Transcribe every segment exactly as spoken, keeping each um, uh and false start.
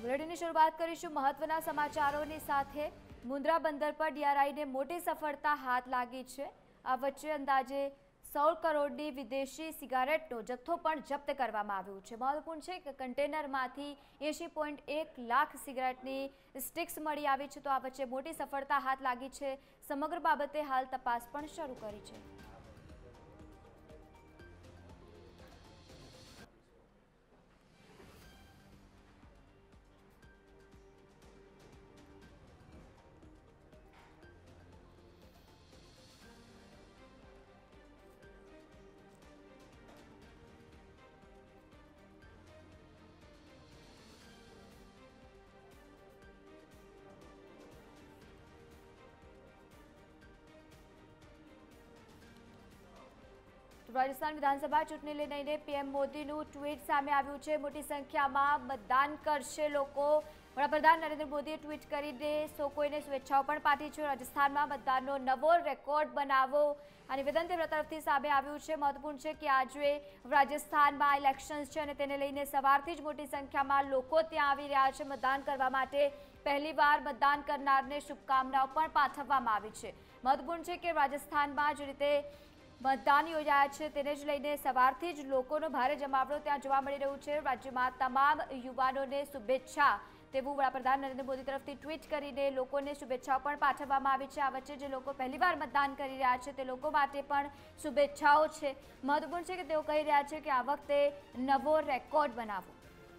બુલેટિનની શરૂઆત કરીશું મહત્વના સમાચારોની સાથે। મુન્દ્રા બંદર પર ડીઆરઆઈને મોટી સફળતા હાથ લાગી છે। આ વચ્ચે અંદાજે સોળ કરોડની વિદેશી સિગારેટનો જથ્થો પણ જપ્ત કરવામાં આવ્યો છે। મહત્વપૂર્ણ છે કે કન્ટેનરમાંથી એંશી પોઈન્ટ એક લાખ સિગારેટની સ્ટિક્સ મળી આવી છે। તો આ વચ્ચે મોટી સફળતા હાથ લાગી છે। સમગ્ર બાબતે હાલ તપાસ પણ શરૂ કરી છે। રાજસ્થાન વિધાनसभा ચૂંટણીને લઈને પીએમ મોદીનું ટ્વીટ સામે આવ્યું છે। મોટી સંખ્યામાં મતદાન કરશે લોકો। વડાપ્રધાન નરેન્દ્ર મોદીએ ટ્વીટ કરીને સૌ કોઈને શુભેચ્છાઓ પણ પાઠવી છે। રાજસ્થાનમાં મતદાનનો નવો રેકોર્ડ બનાવો આ નિવેદન તેમના તરફથી સામે આવ્યું છે। મહત્વપૂર્ણ છે કે આજે રાજસ્થાનમાં ઇલેક્શન્સ છે અને તેને લઈને સવારથી જ મોટી સંખ્યામાં લોકો ત્યાં આવી રહ્યા છે મતદાન કરવા માટે। પહેલીવાર મતદાન કરનારને શુભકામનાઓ પણ પાઠવવામાં આવી છે। મહત્વપૂર્ણ છે કે રાજસ્થાનમાં જે રીતે મતદાન યોજાયા છે તેને જ લઈને સવારથી જ લોકોનો ભારે જમાવડો ત્યાં જોવા મળી રહ્યું છે। રાજ્યમાં તમામ યુવાનોને શુભેચ્છા તેવું વડાપ્રધાન નરેન્દ્ર મોદી તરફથી ટ્વીટ કરીને લોકોને શુભેચ્છાઓ પણ પાઠવવામાં આવી છે। આ વચ્ચે જે લોકો પહેલીવાર મતદાન કરી રહ્યા છે તે લોકો માટે પણ શુભેચ્છાઓ છે। મહત્વપૂર્ણ છે કે તેઓ કહી રહ્યા છે કે આ વખતે નવો રેકોર્ડ બનાવો।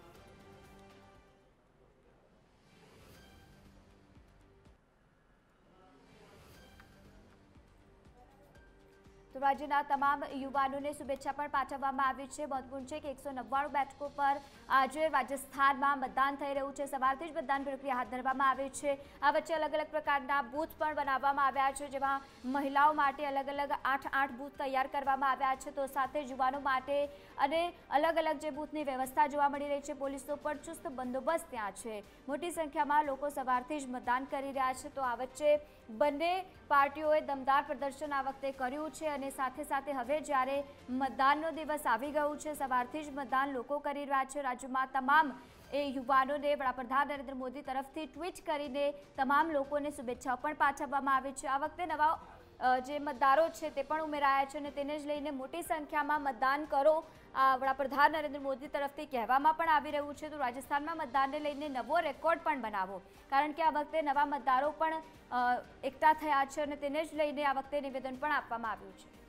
તો રાજ્યના તમામ યુવાનોને શુભેચ્છા પણ પાઠવવામાં આવી છે। મહત્વપૂર્ણ છે કે એકસો નવ્વાણું બેઠકો પર આજે રાજસ્થાનમાં મતદાન થઈ રહ્યું છે। સવારથી જ મતદાન પ્રક્રિયા હાથ ધરવામાં આવી છે। આ વચ્ચે અલગ અલગ પ્રકારના બૂથ પણ બનાવવામાં આવ્યા છે જેમાં મહિલાઓ માટે અલગ અલગ આઠ આઠ બૂથ તૈયાર કરવામાં આવ્યા છે। તો સાથે યુવાનો માટે અને અલગ અલગ જે બૂથની વ્યવસ્થા જોવા મળી રહી છે। પોલીસનો પણ ચુસ્ત બંદોબસ્ત ત્યાં છે। મોટી સંખ્યામાં લોકો સવારથી જ મતદાન કરી રહ્યા છે। તો આ વચ્ચે બંને પાર્ટીઓએ દમદાર પ્રદર્શન આ વખતે કર્યું છે અને સાથે સાથે હવે જ્યારે મતદાનનો દિવસ આવી ગયું છે સવારથી જ મતદાન લોકો કરી રહ્યા છે। રાજ્યમાં તમામ એ યુવાનોને વડાપ્રધાન નરેન્દ્ર મોદી તરફથી ટ્વીટ કરીને તમામ લોકોને શુભેચ્છાઓ પણ પાઠવવામાં આવી છે। આ વખતે નવા જે મતદારો છે તે પણ ઉમેરાયા છે અને તેને જ લઈને મોટી સંખ્યામાં મતદાન કરો આ વડાપ્રધાન નરેન્દ્ર મોદી તરફથી કહેવામાં પણ આવી રહ્યું છે। તો રાજસ્થાનમાં મતદાનને લઈને નવો રેકોર્ડ પણ બનાવો કારણ કે આ વખતે નવા મતદારો પણ એકઠા થયા છે અને તેને જ લઈને આ વખતે નિવેદન પણ આપવામાં આવ્યું છે।